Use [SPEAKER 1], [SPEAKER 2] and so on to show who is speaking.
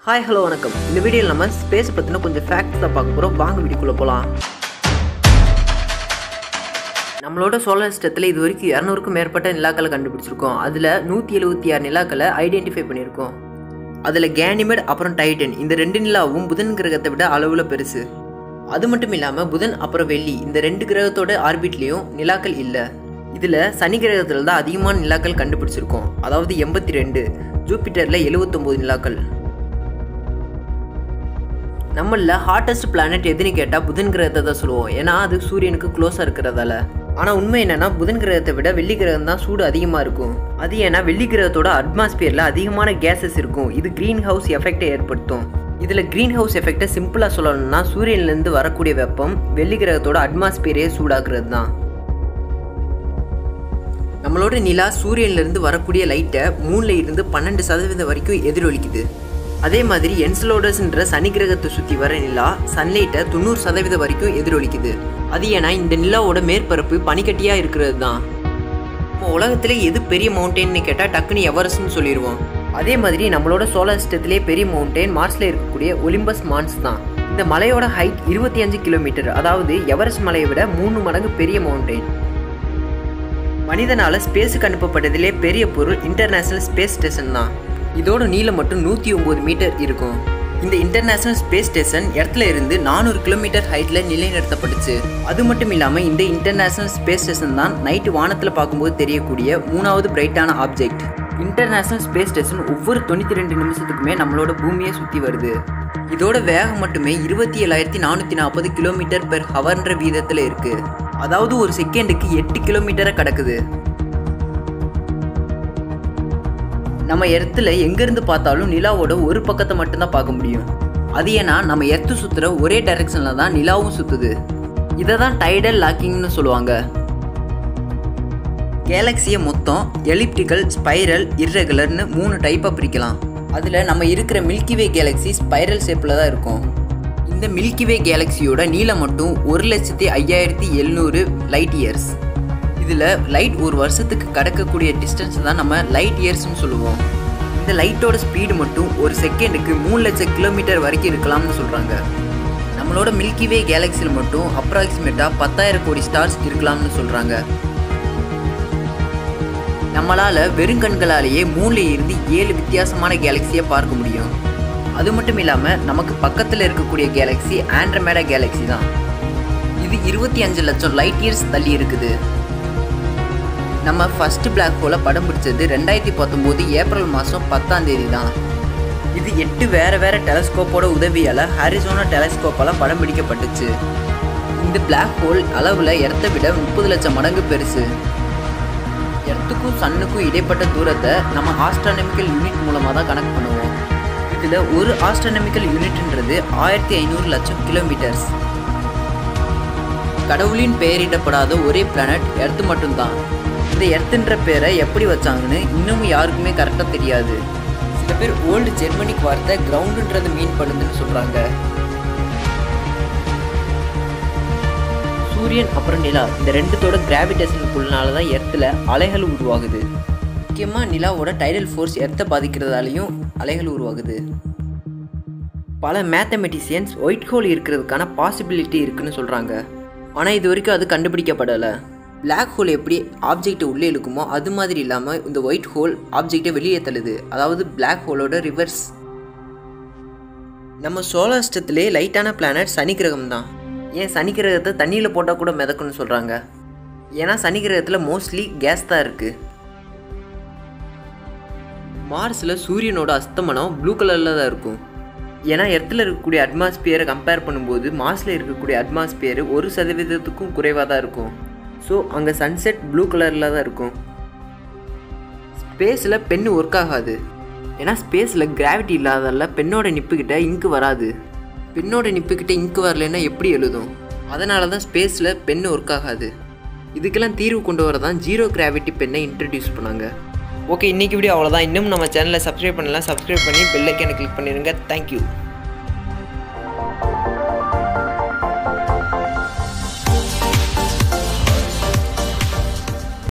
[SPEAKER 1] Hi hello வணக்கம். இந்த வீடியோவில் நம்ம ஸ்பேஸ் பற்றின கொஞ்சம் ஃபேக்ட்ஸ் தான் பார்க்க போகிறோம். வாங்க வீடியோக்குள்ளே போகலாம். நம்மளோட சோலார் சிஸ்டத்தில் இது வரைக்கும் 200க்கும் மேற்பட்ட நிலாக்களை கண்டுபிடிச்சிருக்கோம். அதில் 176 நிலாக்களை ஐடென்டிஃபை பண்ணியிருக்கோம். அதில் கேனிமெட் அப்புறம் டைட்டன் இந்த 2 நிலாவும் புதன் கிரகத்தை விட அளவில் பெருசு. அது மட்டும் இல்லாமல் புதன் அப்புறம் வெள்ளி இந்த 2 கிரகத்தோட ஆர்பிட்லேயும் நிலாக்கள் இல்லை. இதில் சனி கிரகத்தில் தான் அதிகமான நிலாக்கள் கண்டுபிடிச்சிருக்கோம். அதாவது 82, ஜூபிட்டரில் 79 நிலாக்கள். நம்மள ஹாட்டஸ்ட் பிளானட் எதுன்னு கேட்டால் புதன் கிரகத்தை தான் சொல்லுவோம். ஏன்னா அது சூரியனுக்கு க்ளோஸாக இருக்கிறதால. ஆனால் உண்மை என்னென்னா புதன் கிரகத்தை விட வெள்ளி கிரகம் தான் சூடு அதிகமாக இருக்கும். அது ஏன்னா வெள்ளி கிரகத்தோட அட்மாஸ்பியரில் அதிகமான கேஸஸ் இருக்கும். இது க்ரீன் ஹவுஸ் எஃபெக்டை ஏற்படுத்தும். இதில் க்ரீன் ஹவுஸ் எஃபெக்டை சிம்பிளாக சொல்லணும்னா சூரியன்லேருந்து வரக்கூடிய வெப்பம் வெள்ளி கிரகத்தோட அட்மாஸ்பியரையே சூடாக்குறது தான். நம்மளோட நிலா சூரியன்லேருந்து வரக்கூடிய லைட்டை 3லிருந்து 12% வரைக்கும் எதிரொலிக்குது. அதே மாதிரி என்செலோடஸ்ன்ற சனி கிரகத்தை சுற்றி வர நிலா சன்லைட்டை 90% வரைக்கும் எதிரொலிக்குது. அது ஏன்னா இந்த நிலாவோட மேற்பரப்பு பனிக்கட்டியாக இருக்கிறது தான். நம்ம உலகத்திலே எது பெரிய மவுண்டெயின்னு கேட்டால் டக்குன்னு எவரெஸ்ட்னு சொல்லிடுவோம். அதே மாதிரி நம்மளோட சோலார் சிஸ்டத்திலே பெரிய மவுண்டெயின் மார்ஸில் இருக்கக்கூடிய ஒலிம்பஸ் மான்ஸ் தான். இந்த மலையோட ஹைட் 25 கிலோமீட்டர், அதாவது எவரெஸ்ட் மலையை விட 3 மடங்கு பெரிய மவுண்டெயின். மனிதனால் ஸ்பேஸுக்கு அனுப்பப்பட்டதிலே பெரிய பொருள் இன்டர்நேஷ்னல் ஸ்பேஸ் ஸ்டேஷன் தான். இதோட நீளம் மட்டும் 109 மீட்டர் இருக்கும். இந்த இன்டர்நேஷ்னல் ஸ்பேஸ் ஸ்டேஷன் இடத்துல இருந்து 400 கிலோமீட்டர் ஹைட்டில் நிலைநிறுத்தப்பட்டுச்சு. அது மட்டும் இல்லாமல் இந்த இன்டர்நேஷ்னல் ஸ்பேஸ் ஸ்டேஷன் தான் நைட்டு வானத்தில் பார்க்கும்போது தெரியக்கூடிய 3வது பிரைட்டான ஆப்ஜெக்ட். இன்டர்நேஷ்னல் ஸ்பேஸ் ஸ்டேஷன் ஒவ்வொரு 92 நிமிஷத்துக்குமே நம்மளோட பூமியை சுற்றி வருது. இதோட வேகம் மட்டுமே 27,440 கிலோமீட்டர் பெர் ஹவர்ன்ற வீதத்தில் இருக்குது. அதாவது ஒரு செகண்டுக்கு 8 கிலோமீட்டரை கடக்குது. நம்ம எர்த்தில் எங்கேருந்து பார்த்தாலும் நிலாவோட ஒரு பக்கத்தை மட்டும்தான் பார்க்க முடியும். அது ஏன்னா நம்ம எர்த்து சுற்றுற ஒரே டைரக்ஷனில் தான் நிலாவும் சுற்றுது. இதை தான் டைடல் லாக்கிங்னு சொல்லுவாங்க. கேலக்சியை மொத்தம் எலிப்டிக்கல், ஸ்பைரல், இர்ரெகுலர்னு 3 டைப்பாக பிரிக்கலாம். அதில் நம்ம இருக்கிற மில்கிவே கேலக்சி ஸ்பைரல் ஷேப்பில் தான் இருக்கும். இந்த மில்கிவே கேலக்சியோட நீளம் மட்டும் 1,05,700 லைட் இயர்ஸ். இதில் லைட் ஒரு வருஷத்துக்கு கடக்கக்கூடிய டிஸ்டன்ஸ் தான் நம்ம லைட் இயர்ஸ்னு சொல்லுவோம். இந்த லைட்டோட ஸ்பீடு மட்டும் ஒரு செகண்டுக்கு 3 லட்சம் கிலோமீட்டர் வரைக்கும் இருக்கலாம்னு சொல்கிறாங்க. நம்மளோட மில்கிவே கேலக்சியில் மட்டும் அப்ராக்சிமேட்டாக 10,000 கோடி ஸ்டார்ஸ் இருக்கலாம்னு சொல்கிறாங்க. நம்மளால் வெறுங்கண்களாலேயே 3லிருந்து 7 வித்தியாசமான கேலக்சியை பார்க்க முடியும். அது மட்டும் இல்லாமல் நமக்கு பக்கத்தில் இருக்கக்கூடிய கேலக்சி ஆண்ட்ரோமேடா கேலக்சி தான். இது 25 லட்சம் லைட் இயர்ஸ் தள்ளி இருக்குது. நம்ம ஃபஸ்ட்டு பிளாக் ஹோலை படம் பிடிச்சது 2019 ஏப்ரல் மாதம் 10ஆம் தேதி தான். இது 8 வேறு டெலஸ்கோப்போட உதவியால் ஹாரிசோனா டெலஸ்கோப்பால் படம் பிடிக்கப்பட்டுச்சு. இந்த பிளாக் ஹோல் அளவில் எர்த்தை விட 30 லட்சம் மடங்கு பெருசு. எர்த்துக்கும் சன்னுக்கும் இடைப்பட்ட தூரத்தை நம்ம ஆஸ்ட்ரானமிக்கல் யூனிட் மூலமாக தான் கனெக்ட் பண்ணுவோம். இதில் ஒரு ஆஸ்ட்ரானமிக்கல் யூனிட்ன்றது 1500 லட்சம் கிலோமீட்டர்ஸ். கடவுளின் பெயரிடப்படாத ஒரே பிளானட் எர்த்து மட்டும்தான். இந்த எர்த்துன்ற பேரை எப்படி வச்சாங்கன்னு இன்னும் யாருக்குமே கரெக்டாக தெரியாது. சில பேர் ஓல்டு ஜெர்மனிக் வார்த்தை கிரவுண்டுன்றது மீன் பண்ணுதுன்னு சொல்கிறாங்க. சூரியன் அப்புறம் நிலா இந்த 2தோட கிராவிடேஷன் புல்னால தான் எர்த்தில் அலைகள் உருவாகுது. முக்கியமாக நிலாவோட டைடல் ஃபோர்ஸ் எர்த்தை பாதிக்கிறதாலையும் அலைகள் உருவாகுது. பல மேத்தமெட்டிஷியன்ஸ் ஒயிட் ஹோல் இருக்கிறதுக்கான பாசிபிலிட்டி இருக்குன்னு சொல்கிறாங்க. ஆனால் இது வரைக்கும் அது கண்டுபிடிக்கப்படலை. பிளாக் ஹோல் எப்படி ஆப்ஜெக்டை உள்ளே இழுக்குமோ அது மாதிரி இல்லாமல் இந்த ஒயிட் ஹோல் ஆப்ஜெக்டை வெளியே தள்ளுது. அதாவது பிளாக் ஹோலோட ரிவர்ஸ். நம்ம சோலார் சிஸ்டத்திலே லைட்டான பிளானட் சனி கிரகம் தான். ஏன் சனி கிரகத்தை தண்ணியில் போட்டால் கூட மிதக்குன்னு சொல்கிறாங்க. ஏன்னா சனி கிரகத்தில் மோஸ்ட்லி கேஸ் தான் இருக்குது. மார்ஸில் சூரியனோட அஸ்தமனம் ப்ளூ கலரில் தான் இருக்கும். ஏன்னா எர்த்தில் இருக்கக்கூடிய அட்மாஸ்பியரை கம்பேர் பண்ணும்போது மார்ஸில் இருக்கக்கூடிய அட்மாஸ்பியர் 1% குறைவாக தான் இருக்கும். ஸோ அங்கே சன்செட் ப்ளூ கலரில் தான் இருக்கும். ஸ்பேஸில் பென்னு ஒர்க் ஆகாது. ஏன்னா ஸ்பேஸில் கிராவிட்டி இல்லாதால பெண்ணோட நிப்புக்கிட்ட இங்கு வராது. பெண்ணோட நிப்புக்கிட்ட இங்கு வரலைன்னா எப்படி எழுதும்? அதனால தான் ஸ்பேஸில் பென்னு ஒர்க் ஆகாது. இதுக்கெல்லாம் தீர்வு கொண்டு வர தான் 0 கிராவிட்டி பெண்ணை இன்ட்ரடியூஸ் பண்ணாங்க. ஓகே, இன்றைக்கி வீடியோ அவ்வளோதான். இன்னும் நம்ம சேனலை சப்ஸ்கிரைப் பண்ணலாம். சப்ஸ்கிரைப் பண்ணி பெல் ஐக்கானை கிளிக் பண்ணிடுங்க. தேங்க்யூ.